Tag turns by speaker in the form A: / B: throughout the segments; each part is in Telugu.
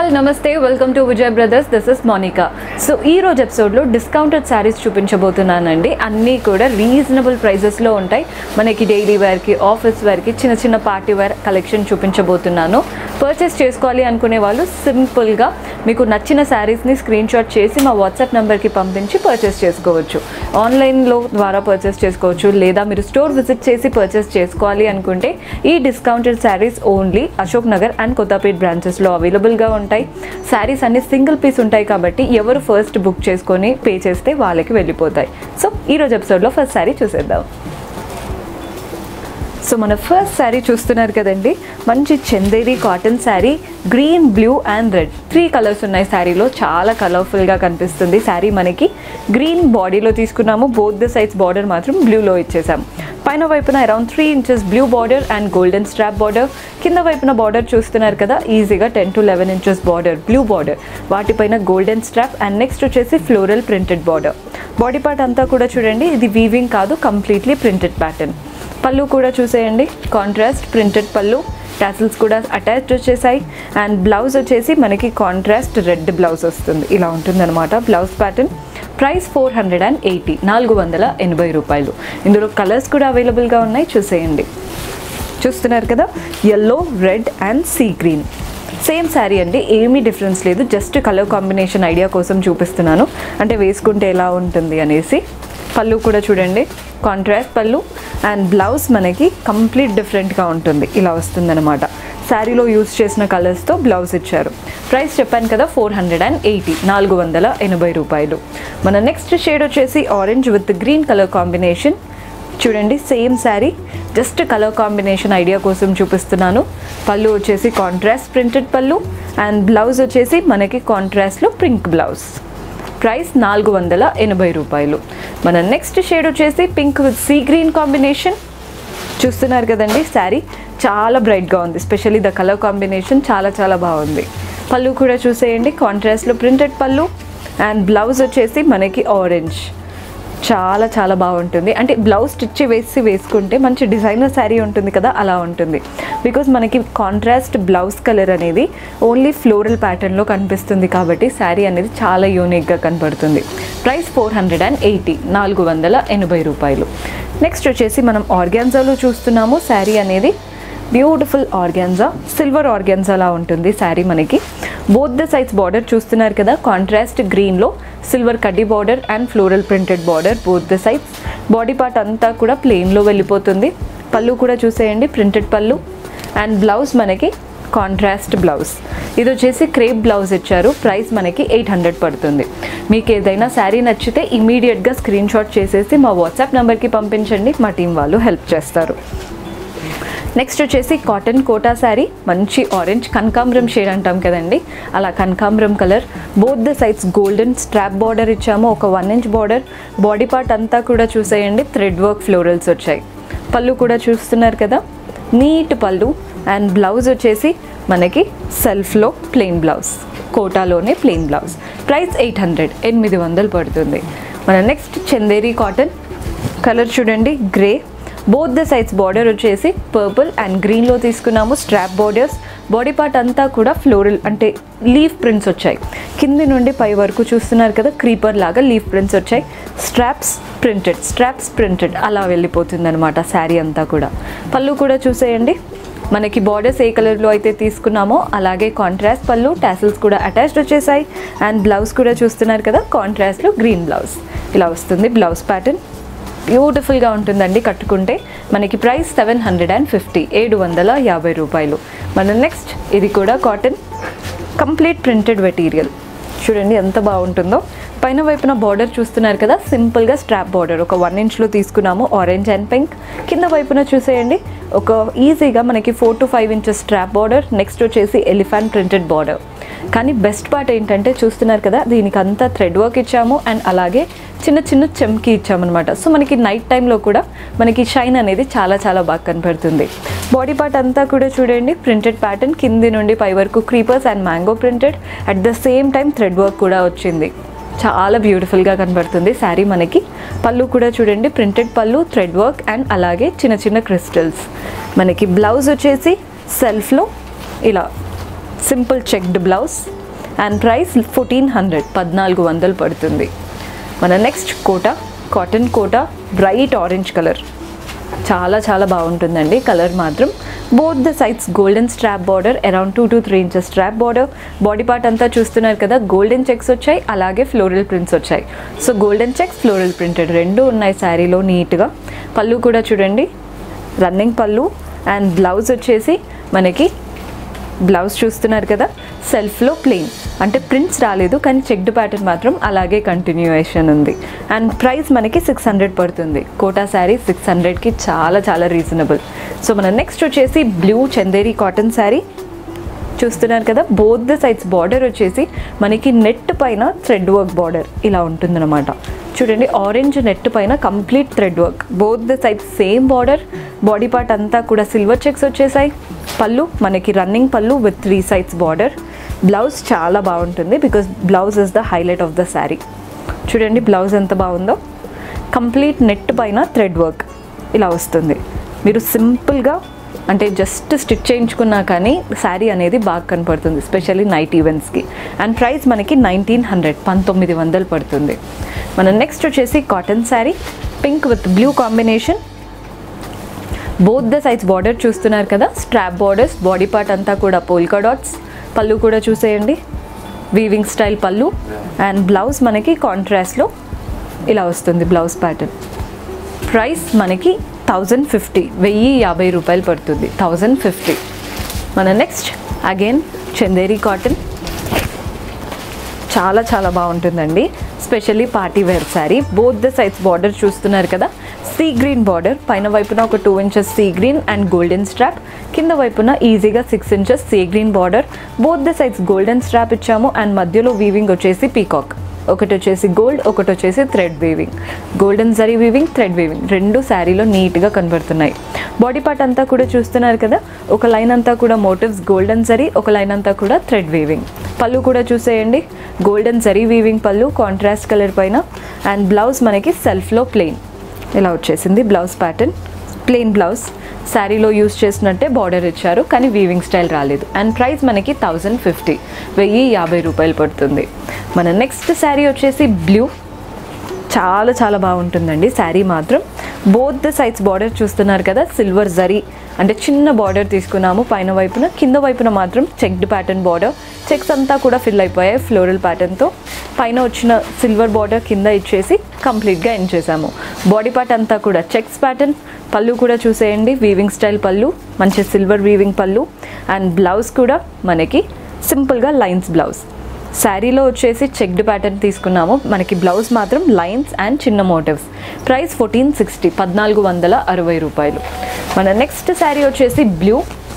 A: all, namaste, welcome to Vijay Brothers. This is Monica. So ee roju episode lo discounted sarees chupinchabothunanandi. Anni kuda reasonable prices lo untayi. Manaki daily wear ki, office wear ki, chinna party wear collection chupinchabothunanu. Purchase chesukovali anukune vallu simple ga meeku nachina sarees ni screenshot chesi ma WhatsApp number ki pampinchi purchase chesukovachu. Online lo dwara purchase chesukovachu leda meeru store visit chesi purchase chesukovali anukunte ee discounted sarees only Ashok Nagar and Kota branches lo available గా ఉంటాయి. సారీస్ అన్ని సింగిల్ పీస్ ఉంటాయి కాబట్టి ఎవరు ఫస్ట్ బుక్ చేసుకొని పే చేస్తే వాళ్ళకి వెళ్ళిపోతాయి. సో ఈ రోజు ఎపిసోడ్ లో ఫస్ట్ సారీ చూసేద్దాం. సో మన ఫస్ట్ సారీ చూస్తున్నారు కదండి, మంచి Chanderi cotton sari, green, blue and red 3 colours ఉన్నాయి సారీలో. చాలా కలర్ఫుల్గా కనిపిస్తుంది సారీ. మనకి గ్రీన్ బాడీలో తీసుకున్నాము, బోత్ ద సైడ్స్ బార్డర్ మాత్రం బ్లూలో ఇచ్చేసాము. పైన వైపున around 3 inches blue border and golden strap border. కింద వైపున బార్డర్ చూస్తున్నారు కదా, ఈజీగా 10 to 11 inches border, blue border, వాటిపైన గోల్డెన్ స్ట్రాప్ అండ్ నెక్స్ట్ వచ్చేసి floral printed border. Body part అంతా కూడా చూడండి, ఇది వీవింగ్ కాదు, కంప్లీట్లీ ప్రింటెడ్ ప్యాటర్న్. పళ్ళు కూడా చూసేయండి, కాంట్రాస్ట్ ప్రింటెడ్ పళ్ళు, టాసిల్స్ కూడా అటాచ్డ్ వచ్చేసాయి. అండ్ బ్లౌజ్ వచ్చేసి మనకి కాంట్రాస్ట్ రెడ్ బ్లౌజ్ వస్తుంది. ఇలా ఉంటుందన్నమాట బ్లౌజ్ ప్యాటర్న్. ప్రైస్ 480, 480 రూపాయలు. ఇందులో కలర్స్ కూడా అవైలబుల్గా ఉన్నాయి, చూసేయండి. చూస్తున్నారు కదా, yellow, red and sea green. Same sari అండి, ఏమీ డిఫరెన్స్ లేదు, జస్ట్ కలర్ కాంబినేషన్ ఐడియా కోసం చూపిస్తున్నాను, అంటే వేసుకుంటే ఎలా ఉంటుంది అనేసి. పళ్ళు కూడా చూడండి, కాంట్రాస్ట్ పళ్ళు అండ్ బ్లౌజ్ మనకి కంప్లీట్ డిఫరెంట్గా ఉంటుంది, ఇలా వస్తుందన్నమాట. శారీలో యూజ్ చేసిన కలర్స్తో బ్లౌజ్ ఇచ్చారు. ప్రైస్ చెప్పాను కదా 480, 480 రూపాయలు. మన నెక్స్ట్ షేడ్ వచ్చేసి orange with green colour combination. చూడండి, same sari, just colour combination idea కోసం చూపిస్తున్నాను. పళ్ళు వచ్చేసి కాంట్రాస్ట్ ప్రింటెడ్ పళ్ళు అండ్ బ్లౌజ్ వచ్చేసి మనకి కాంట్రాస్ట్లో పింక్ బ్లౌజ్. ప్రైస్ 480 రూపాయలు. మన నెక్స్ట్ షేడ్ వచ్చేసి pink with sea green combination. చూస్తున్నారు కదండి, శారీ చాలా బ్రైట్గా ఉంది, స్పెషల్లీ ద కలర్ కాంబినేషన్ చాలా బాగుంది. పళ్ళు కూడా చూసేయండి, కాంట్రాస్ట్లో ప్రింటెడ్ పళ్ళు అండ్ బ్లౌజ్ వచ్చేసి మనకి ఆరెంజ్. చాలా బాగుంటుంది, అంటే బ్లౌజ్ స్టిచ్ వేసుకుంటే మంచి డిజైనర్ శారీ ఉంటుంది కదా, అలా ఉంటుంది. బికాజ్ మనకి కాంట్రాస్ట్ బ్లౌజ్ కలర్ అనేది ఓన్లీ ఫ్లోరల్ ప్యాటర్న్లో కనిపిస్తుంది కాబట్టి శారీ అనేది చాలా యూనిక్గా కనపడుతుంది. ప్రైస్ 480, 480 రూపాయలు. నెక్స్ట్ వచ్చేసి మనం ఆర్గాన్జాలో చూస్తున్నాము. శారీ అనేది బ్యూటిఫుల్ ఆర్గాన్జా, సిల్వర్ ఆర్గాన్జాలా ఉంటుంది శారీ మనకి. బోత్ ద సైడ్స్ బార్డర్ చూస్తున్నారు కదా, కాంట్రాస్ట్ గ్రీన్లో సిల్వర్ కడ్డీ border and floral printed border both the sides. Body part అంతా కూడా ప్లెయిన్లో వెళ్ళిపోతుంది. పళ్ళు కూడా చూసేయండి, ప్రింటెడ్ పళ్ళు అండ్ బ్లౌజ్ మనకి కాంట్రాస్ట్ బ్లౌజ్. ఇది వచ్చేసి క్రేప్ బ్లౌజ్ ఇచ్చారు. ప్రైస్ మనకి 800 పడుతుంది. మీకు ఏదైనా శారీ నచ్చితే ఇమీడియట్గా స్క్రీన్ షాట్ చేసేసి మా వాట్సాప్ నెంబర్కి పంపించండి, మా టీం వాళ్ళు హెల్ప్ చేస్తారు. నెక్స్ట్ వచ్చేసి కాటన్ కోటా శారీ, మంచి ఆరెంజ్ కనకాంబరం షేడ్ అంటాం కదండి, అలా కనకాంబరం colour. Both the sides golden strap border ఇచ్చాము, ఒక 1 inch బార్డర్. బాడీ పార్ట్ అంతా కూడా చూసేయండి, థ్రెడ్ వర్క్ ఫ్లోరల్స్ వచ్చాయి. పళ్ళు కూడా చూస్తున్నారు కదా, నీట్ పళ్ళు అండ్ బ్లౌజ్ వచ్చేసి మనకి సెల్ఫ్లో ప్లెయిన్ బ్లౌజ్, కోటాలోనే ప్లెయిన్ బ్లౌజ్. ప్రైస్ 800, 800 పడుతుంది. మన నెక్స్ట్ చందేరి కాటన్ కలర్ చూడండి, grey. Both the sides border వచ్చేసి పర్పుల్ అండ్ గ్రీన్లో తీసుకున్నాము, స్ట్రాప్ బార్డర్స్. బాడీ పార్ట్ అంతా కూడా ఫ్లోరల్ అంటే లీఫ్ ప్రింట్స్ వచ్చాయి. కింది నుండి పై వరకు చూస్తున్నారు కదా, క్రీపర్ లాగా లీఫ్ ప్రింట్స్ వచ్చాయి. స్ట్రాప్స్ ప్రింటెడ్ అలా వెళ్ళిపోతుంది అనమాట శారీ అంతా కూడా. పళ్ళు కూడా చూసేయండి, మనకి బార్డర్స్ ఏ కలర్లో అయితే తీసుకున్నామో అలాగే కాంట్రాస్ట్ పళ్ళు, టాసిల్స్ కూడా అటాచ్డ్ వచ్చేసాయి. అండ్ బ్లౌజ్ కూడా చూస్తున్నారు కదా, కాంట్రాస్ట్లో గ్రీన్ బ్లౌజ్. ఇలా వస్తుంది బ్లౌజ్ ప్యాటర్న్, బ్యూటిఫుల్గా ఉంటుందండి కట్టుకుంటే. మనకి ప్రైస్ 750, 750 రూపాయలు. మన నెక్స్ట్ ఇది కూడా కాటన్, కంప్లీట్ ప్రింటెడ్ మెటీరియల్. చూడండి ఎంత బాగుంటుందో. పైన వైపున బార్డర్ చూస్తున్నారు కదా, సింపుల్గా స్ట్రాప్ బార్డర్ ఒక 1 inchలో తీసుకున్నాము, ఆరెంజ్ అండ్ పింక్. కింద వైపున చూసేయండి, ఒక ఈజీగా మనకి 4 to 5 inches strap border. Next వచ్చేసి ఎలిఫెంట్ ప్రింటెడ్ బార్డర్. కానీ బెస్ట్ పార్ట్ ఏంటంటే చూస్తున్నారు కదా, దీనికి అంతా థ్రెడ్ వర్క్ ఇచ్చాము అండ్ అలాగే చిన్న చెమ్కి ఇచ్చామన్నమాట. సో మనకి నైట్ టైంలో కూడా మనకి షైన్ అనేది చాలా బాగా కనపడుతుంది. బాడీ పార్ట్ అంతా కూడా చూడండి, ప్రింటెడ్ ప్యాటర్న్, కింది నుండి పై వరకు creepers and mango printed. At the same time thread work కూడా వచ్చింది, చాలా బ్యూటిఫుల్గా కనబడుతుంది శారీ మనకి. పళ్ళు కూడా చూడండి, ప్రింటెడ్ పళ్ళు, థ్రెడ్ వర్క్ అండ్ అలాగే చిన్న క్రిస్టల్స్. మనకి బ్లౌజ్ వచ్చేసి సెల్ఫ్లో ఇలా simple checked blouse and price 1400 పడుతుంది. మన next Kota, cotton Kota, bright orange colour, చాలా చాలా బాగుంటుందండి కలర్ మాత్రం. Both the sides golden strap border, around 2 to 3 inches strap border. Body part అంతా చూస్తున్నారు కదా, గోల్డెన్ చెక్స్ వచ్చాయి, అలాగే ఫ్లోరల్ ప్రింట్స్ వచ్చాయి. So golden checks, floral printed రెండు ఉన్నాయి శారీలో నీట్గా. పళ్ళు కూడా చూడండి, రన్నింగ్ పళ్ళు. అండ్ బ్లౌజ్ వచ్చేసి మనకి, బ్లౌజ్ చూస్తున్నారు కదా, సెల్ఫ్లో ప్లెయిన్, అంటే ప్రింట్స్ రాలేదు కానీ చెక్డ్ ప్యాటర్న్ మాత్రం అలాగే కంటిన్యూయేషన్ ఉంది. అండ్ ప్రైస్ మనకి 600 పడుతుంది. కోటా శారీ 600కి చాలా చాలా రీజనబుల్. సో మన నెక్స్ట్ వచ్చేసి బ్లూ చందేరి కాటన్ శారీ చూస్తున్నారు కదా. బోత్ ద సైడ్స్ బార్డర్ వచ్చేసి మనకి నెట్ పైన థ్రెడ్ వర్క్ బార్డర్ ఇలా ఉంటుందన్నమాట. చూడండి, ఆరెంజ్ నెట్ పైన complete thread work, both the sides same border. Body part అంతా కూడా సిల్వర్ చెక్స్ వచ్చేసాయి. పళ్ళు మనకి రన్నింగ్ పళ్ళు విత్ 3 sides బార్డర్. బ్లౌజ్ చాలా బాగుంటుంది because blouse is the highlight of the sari. చూడండి బ్లౌజ్ ఎంత బాగుందో, కంప్లీట్ నెట్ పైన థ్రెడ్ వర్క్ ఇలా వస్తుంది. మీరు సింపుల్గా అంటే జస్ట్ స్టిచ్ చేయించుకున్నా కానీ శారీ అనేది బాగా కనపడుతుంది, ఎస్పెషల్లీ నైట్ ఈవెంట్స్కి. అండ్ ప్రైస్ మనకి 1900 పడుతుంది. మన నెక్స్ట్ వచ్చేసి cotton sari, pink with blue combination. Both the sides border చూస్తున్నారు కదా, స్ట్రాప్ బార్డర్స్. బాడీ పార్ట్ అంతా కూడా పోల్కా డాట్స్. పళ్ళు కూడా చూసేయండి, వీవింగ్ స్టైల్ పళ్ళు. అండ్ బ్లౌజ్ మనకి కాంట్రాస్ట్లో ఇలా వస్తుంది బ్లౌజ్ ప్యాటర్న్. ప్రైస్ మనకి 1050 పడుతుంది. 1050. మన నెక్స్ట్ అగైన్ చందేరి కాటన్, చాలా చాలా బాగుంటుందండి, specially party wear sari. Both the sides border చూస్తున్నారు కదా, సీ గ్రీన్ బార్డర్, పైన వైపున ఒక 2 inches sea green and golden strap, కింద వైపున ఈజీగా 6 inches sea green border. Both the sides golden strap ఇచ్చాము. అండ్ మధ్యలో వీవింగ్ వచ్చేసి పీకాక్, ఒకటి వచ్చేసి గోల్డ్, ఒకటి వచ్చేసి thread weaving. Golden zari weaving, thread weaving రెండు శారీలో నీట్గా కనబడుతున్నాయి. బాడీ పార్ట్ అంతా కూడా చూస్తున్నారు కదా, ఒక లైన్ అంతా కూడా మోటివ్స్ గోల్డెన్ జరీ, ఒక లైన్ అంతా కూడా థ్రెడ్ వీవింగ్. పళ్ళు కూడా చూసేయండి, గోల్డెన్ జరీ వీవింగ్ పళ్ళు కాంట్రాస్ట్ కలర్ పైన. అండ్ బ్లౌజ్ మనకి సెల్ఫ్లో ప్లెయిన్ ఇలా వచ్చేసింది బ్లౌజ్ ప్యాటర్న్, ప్లెయిన్ బ్లౌజ్. శారీలో యూస్ చేసినట్టే బార్డర్ ఇచ్చారు కానీ వీవింగ్ స్టైల్ రాలేదు. అండ్ ప్రైస్ మనకి 1050 పడుతుంది. మన నెక్స్ట్ శారీ వచ్చేసి బ్లూ, చాలా చాలా బాగుంటుందండి శారీ మాత్రం. బోత్ ద సైడ్స్ బార్డర్ చూస్తున్నారు కదా, సిల్వర్ జరీ అంటే చిన్న బార్డర్ తీసుకున్నాము పైన వైపున, కింద వైపున మాత్రం చెక్డ్ ప్యాటర్న్ బార్డర్. చెక్స్ అంతా కూడా ఫిల్ అయిపోయాయి ఫ్లోరల్ ప్యాటర్న్తో. పైన వచ్చిన సిల్వర్ బార్డర్ కింద ఇచ్చేసి కంప్లీట్గా ఎండ్ చేసాము. బాడీ పార్ట్ అంతా కూడా చెక్స్ ప్యాటర్న్. పళ్ళు కూడా చూసేయండి, వీవింగ్ స్టైల్ పళ్ళు, మంచి సిల్వర్ వీవింగ్ పళ్ళు. అండ్ బ్లౌజ్ కూడా మనకి సింపుల్గా లైన్స్ బ్లౌజ్. శారీలో వచ్చేసి చెక్డ్ ప్యాటర్న్ తీసుకున్నాము, మనకి బ్లౌజ్ మాత్రం లైన్స్ అండ్ చిన్న మోటివ్స్. ప్రైస్ 1460 మన నెక్స్ట్ శారీ వచ్చేసి బ్లూ,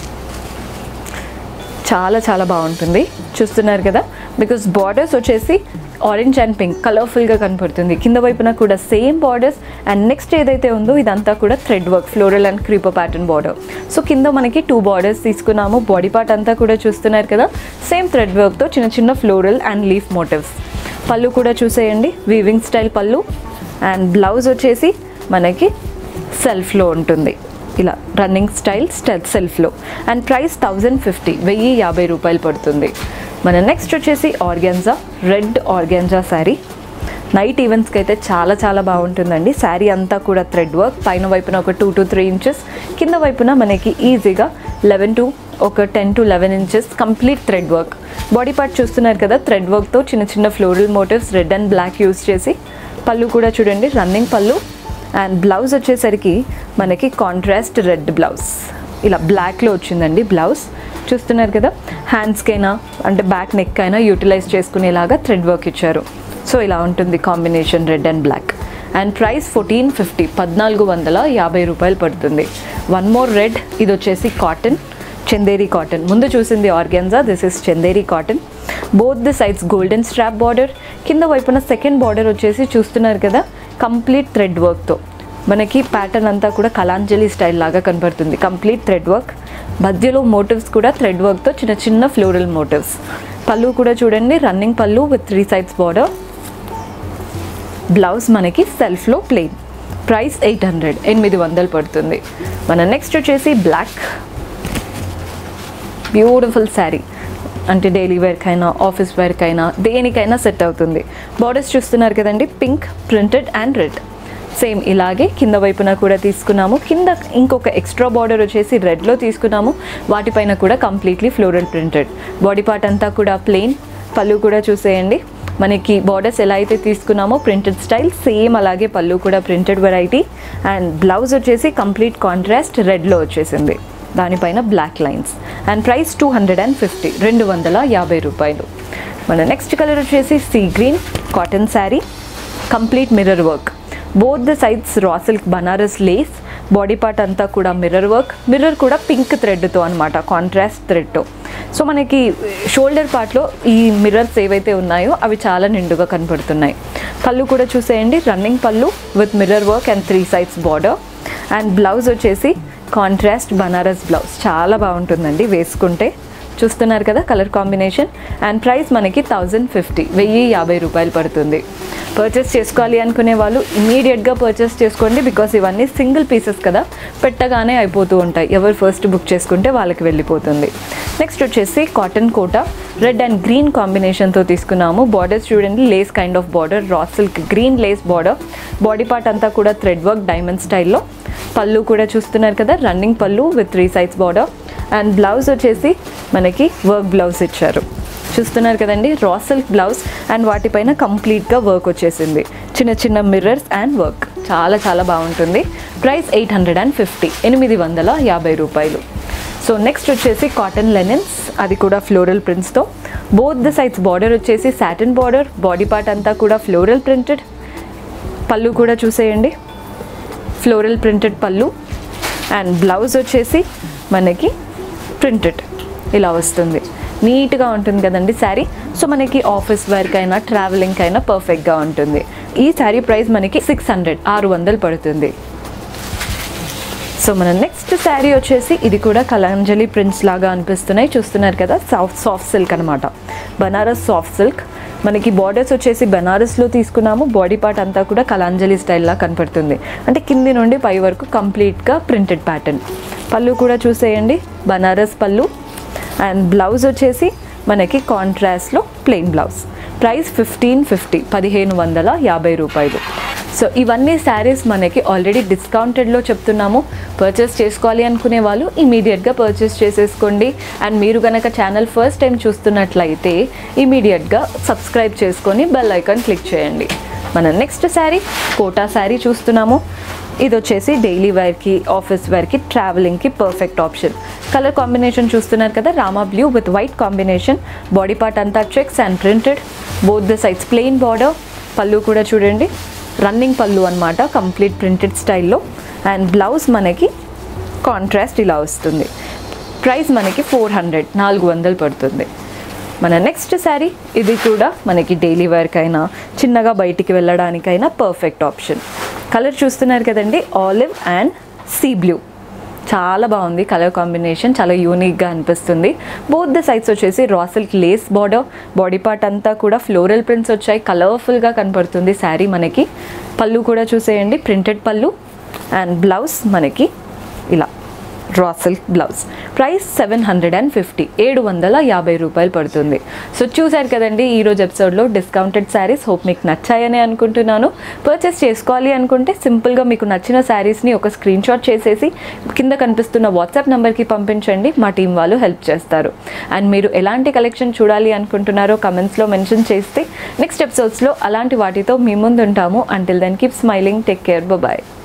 A: చాలా చాలా బాగుంటుంది చూస్తున్నారు కదా, బికాస్ బార్డర్స్ వచ్చేసి ఆరెంజ్ అండ్ పింక్ కలర్ఫుల్గా కనపడుతుంది. కింద వైపున కూడా సేమ్ బార్డర్స్. అండ్ నెక్స్ట్ ఏదైతే ఉందో ఇదంతా కూడా thread work, floral and creeper pattern border. So కింద మనకి 2 బార్డర్స్ తీసుకున్నాము. బాడీ పార్ట్ అంతా కూడా చూస్తున్నారు కదా, సేమ్ థ్రెడ్ వర్క్తో చిన్న చిన్న ఫ్లోరల్ అండ్ లీఫ్ మోటివ్స్. పళ్ళు కూడా చూసేయండి, వీవింగ్ స్టైల్ పళ్ళు. అండ్ బ్లౌజ్ వచ్చేసి మనకి సెల్ఫ్లో ఉంటుంది, ఇలా రన్నింగ్ స్టైల్ సెల్ఫ్లో. అండ్ ప్రైస్ 1050 పడుతుంది. మన నెక్స్ట్ వచ్చేసి organza, red organza sari. Night ఈవెంట్స్కి అయితే చాలా చాలా బాగుంటుందండి. శారీ అంతా కూడా థ్రెడ్ వర్క్, పైన వైపున ఒక 2 to 3 inches, కింద వైపున మనకి ఈజీగా 10 to 11 inches complete thread work. Body part చూస్తున్నారు కదా, థ్రెడ్ వర్క్తో చిన్న చిన్న floral motifs red and black use చేసి. పళ్ళు కూడా చూడండి, రన్నింగ్ పళ్ళు. అండ్ బ్లౌజ్ వచ్చేసరికి మనకి కాంట్రాస్ట్ రెడ్ బ్లౌజ్, ఇలా బ్లాక్లో వచ్చిందండి బ్లౌజ్. చూస్తున్నారు కదా, హ్యాండ్స్కైనా అంటే బ్యాక్ నెక్ అయినా యూటిలైజ్ చేసుకునేలాగా థ్రెడ్ వర్క్ ఇచ్చారు. సో ఇలా ఉంటుంది combination red and black. And price 1450 పడుతుంది. వన్ మోర్ రెడ్, ఇది వచ్చేసి కాటన్, చందేరి కాటన్. ముందు చూసింది organza, this is Chanderi cotton. Both the sides golden strap border, కింద వైపున సెకండ్ బార్డర్ వచ్చేసి చూస్తున్నారు కదా కంప్లీట్ థ్రెడ్ వర్క్తో. మనకి ప్యాటర్న్ అంతా కూడా కలాంజలి స్టైల్ లాగా కనపడుతుంది, కంప్లీట్ థ్రెడ్ వర్క్. మధ్యలో మోటివ్స్ కూడా థ్రెడ్ వర్క్తో చిన్న చిన్న ఫ్లోరల్ మోటివ్స్. పళ్ళు కూడా చూడండి, రన్నింగ్ పళ్ళు విత్ 3 sides బార్డర్. బ్లౌజ్ మనకి సెల్ఫ్లో ప్లెయిన్. ప్రైస్ 800 పడుతుంది. మన నెక్స్ట్ వచ్చేసి బ్లాక్, బ్యూటిఫుల్ శారీ. అంటే డైలీ వేర్కైనా ఆఫీస్ వేర్కైనా దేనికైనా సెట్ అవుతుంది. బార్డర్స్ చూస్తున్నారు కదండి, pink printed and red. Same ఇలాగే కింద వైపున కూడా తీసుకున్నాము. కింద ఇంకొక ఎక్స్ట్రా బార్డర్ వచ్చేసి రెడ్లో తీసుకున్నాము. వాటిపైన కూడా completely floral printed. Body part అంతా కూడా ప్లెయిన్. పళ్ళు కూడా చూసేయండి, మనకి బార్డర్స్ ఎలా అయితే తీసుకున్నామో ప్రింటెడ్ స్టైల్ సేమ్ అలాగే పళ్ళు కూడా ప్రింటెడ్ వెరైటీ. అండ్ బ్లౌజ్ వచ్చేసి కంప్లీట్ కాంట్రాస్ట్ రెడ్లో వచ్చేసింది, దానిపైన బ్లాక్ లైన్స్. అండ్ ప్రైస్ 250, 250 రూపాయలు. మన నెక్స్ట్ కలర్ వచ్చేసి sea green cotton sari, complete mirror work. Both the sides raw silk Banaras lace. Body part అంతా కూడా మిర్రర్ వర్క్. మిర్రర్ కూడా పింక్ థ్రెడ్తో అనమాట, కాంట్రాస్ట్ థ్రెడ్తో. సో మనకి షోల్డర్ పార్ట్లో ఈ మిర్రర్స్ ఏవైతే ఉన్నాయో అవి చాలా నిండుగా కనపడుతున్నాయి. పళ్ళు కూడా చూసేయండి, రన్నింగ్ పళ్ళు with mirror work and 3 sides border. And blouse వచ్చేసి కాంట్రాస్ట్ బనారస్ బ్లౌజ్, చాలా బాగుంటుందండి వేసుకుంటే. చూస్తున్నారు కదా కలర్ కాంబినేషన్. అండ్ ప్రైస్ మనకి 1050, 1050 రూపాయలు పడుతుంది. పర్చేస్ చేసుకోవాలి అనుకునే వాళ్ళు ఇమీడియట్గా పర్చేస్ చేసుకోండి, బికాస్ ఇవన్నీ సింగిల్ పీసెస్ కదా, పెట్టగానే అయిపోతూ ఉంటాయి. ఎవరు ఫస్ట్ బుక్ చేసుకుంటే వాళ్ళకి వెళ్ళిపోతుంది. నెక్స్ట్ వచ్చేసి cotton Kota, red and green కాంబినేషన్తో తీసుకున్నాము. బార్డర్స్ చూడండి, lace kind of border, raw silk green lace border. Body part అంతా కూడా థ్రెడ్ వర్క్ డైమండ్ స్టైల్లో. పళ్ళు కూడా చూస్తున్నారు కదా, రన్నింగ్ పళ్ళు with 3 sides border. And blouse వచ్చేసి మనకి వర్క్ బ్లౌజ్ ఇచ్చారు. చూస్తున్నారు కదండి, రా సిల్క్ బ్లౌజ్ అండ్ వాటిపైన కంప్లీట్గా వర్క్ వచ్చేసింది. చిన్న చిన్న మిర్రర్స్ అండ్ వర్క్, చాలా చాలా బాగుంటుంది. ప్రైస్ 850, 850 రూపాయలు. సో నెక్స్ట్ వచ్చేసి కాటన్ లెనిన్స్, అది కూడా ఫ్లోరల్ ప్రింట్స్తో. బోత్ ద సైడ్స్ బార్డర్ వచ్చేసి సాటిన్ బార్డర్. బాడీ పార్ట్ అంతా కూడా ఫ్లోరల్ ప్రింటెడ్. పళ్ళు కూడా చూసేయండి, ఫ్లోరల్ ప్రింటెడ్ పళ్ళు. అండ్ బ్లౌజ్ వచ్చేసి మనకి ప్రింటెడ్ ఇలా వస్తుంది. నీట్గా ఉంటుంది కదండి శారీ. సో మనకి ఆఫీస్ వేర్కైనా ట్రావెలింగ్కైనా పర్ఫెక్ట్గా ఉంటుంది. ఈ శారీ ప్రైస్ మనకి 600, 600 పడుతుంది. సో మన నెక్స్ట్ శారీ వచ్చేసి ఇది కూడా కలంజలి ప్రింట్స్ లాగా అనిపిస్తున్నాయి. చూస్తున్నారు కదా, సాఫ్ట్ సిల్క్ అనమాట, బనారస్ సాఫ్ట్ సిల్క్. మనకి బార్డర్స్ వచ్చేసి బనారస్లో తీసుకున్నాము. బాడీ పార్ట్ అంతా కూడా కలాంజలి స్టైల్లా కనపడుతుంది, అంటే కింది నుండి పై వరకు కంప్లీట్గా ప్రింటెడ్ ప్యాటర్న్. పళ్ళు కూడా చూసేయండి, బనారస్ పళ్ళు. అండ్ బ్లౌజ్ వచ్చేసి మనకి కాంట్రాస్ట్లో ప్లెయిన్ బ్లౌజ్. ప్రైస్ 1550, 1550 రూపాయలు. సో ఇవన్నీ శారీస్ మనకి ఆల్రెడీ డిస్కౌంటెడ్లో చెప్తున్నాము. పర్చేస్ చేసుకోవాలి అనుకునే వాళ్ళు ఇమీడియట్గా పర్చేస్ చేసేసుకోండి. అండ్ మీరు కనుక ఛానల్ ఫస్ట్ టైం చూస్తున్నట్లయితే ఇమీడియట్గా సబ్స్క్రైబ్ చేసుకొని బెల్ ఐకాన్ క్లిక్ చేయండి. మన నెక్స్ట్ శారీ కోటా శారీ చూస్తున్నాము. ఇది వచ్చేసి డైలీ వేర్కి, ఆఫీస్ వేర్కి, ట్రావెలింగ్కి పర్ఫెక్ట్ ఆప్షన్. కలర్ కాంబినేషన్ చూస్తున్నారు కదా, Rama blue with white combination. Body part అంతా checks and printed. Both the sides plain border. పళ్ళు కూడా చూడండి, రన్నింగ్ పళ్ళు అనమాట, కంప్లీట్ ప్రింటెడ్ స్టైల్లో. అండ్ బ్లౌజ్ మనకి కాంట్రాస్ట్ ఇలా వస్తుంది. ప్రైస్ మనకి 400, 400 పడుతుంది. మన నెక్స్ట్ శారీ ఇది కూడా మనకి డైలీ వేర్కైనా చిన్నగా బయటికి వెళ్ళడానికైనా పర్ఫెక్ట్ ఆప్షన్. కలర్ చూస్తున్నారు కదండి, ఆలివ్ అండ్ సీ బ్లూ, చాలా బాగుంది కలర్ కాంబినేషన్, చాలా యూనిక్గా అనిపిస్తుంది. బోత్ ద సైడ్స్ వచ్చేసి raw silk lace border. Body part అంతా కూడా ఫ్లోరల్ ప్రింట్స్ వచ్చాయి, కలర్ఫుల్గా కనపడుతుంది శారీ మనకి. పళ్ళు కూడా చూసేయండి, ప్రింటెడ్ పళ్ళు. అండ్ బ్లౌజ్ మనకి ఇలా రా సిల్క్ బ్లౌజ్. ప్రైస్ 750, 750 రూపాయలు పడుతుంది. సో చూసారు కదండి ఈరోజు ఎపిసోడ్లో డిస్కౌంటెడ్ శారీస్. హోప్ మీకు నచ్చాయని అనుకుంటున్నాను. పర్చేస్ చేసుకోవాలి అనుకుంటే సింపుల్గా మీకు నచ్చిన శారీస్ని ఒక స్క్రీన్ షాట్ చేసేసి కింద కనిపిస్తున్న వాట్సాప్ నెంబర్కి పంపించండి, మా టీం వాళ్ళు హెల్ప్ చేస్తారు. అండ్ మీరు ఎలాంటి కలెక్షన్ చూడాలి అనుకుంటున్నారో కమెంట్స్లో మెన్షన్ చేస్తే నెక్స్ట్ ఎపిసోడ్స్లో అలాంటి వాటితో మీ ముందు ఉంటాము. Until then keep smiling, take care, bye.